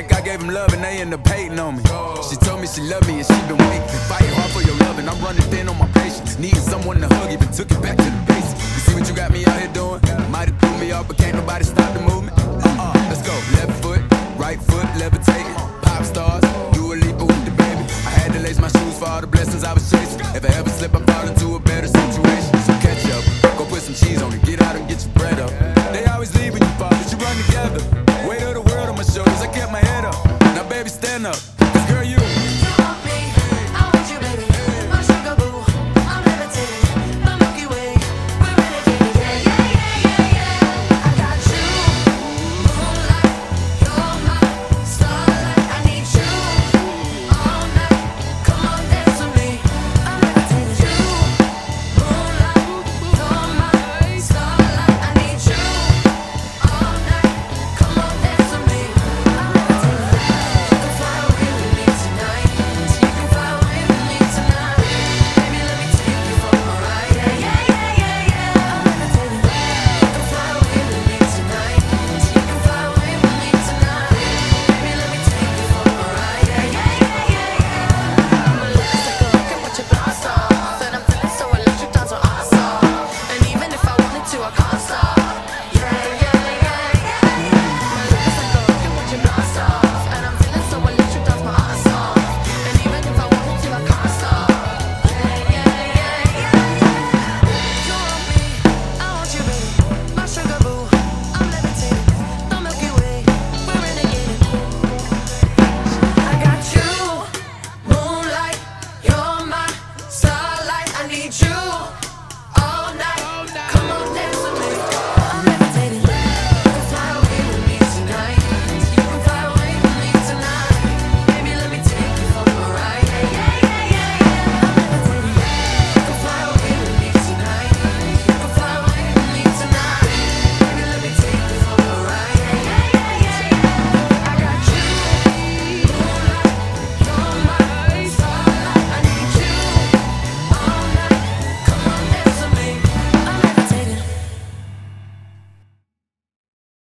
like I gave them love and they end up hating on me. She told me she loved me and she been waiting. Fighting hard for your love and I'm running thin on my patience. Needing someone to hug, even took it back to the basics. You see what you got me out here doing? Might have threw me off, but can't nobody stop the movement. Let's go. Left foot, right foot, levitating. Pop stars, do a leap with the baby. I had to lace my shoes for all the blessings I was chasing. If I ever slip, I fall into a better situation. So catch up, go put some cheese on it, get out and get your bread up. They always leave when you fall, but you run together. Weight of the world on my shoulders, I kept my head up. Now baby, stand up, 'cause girl, you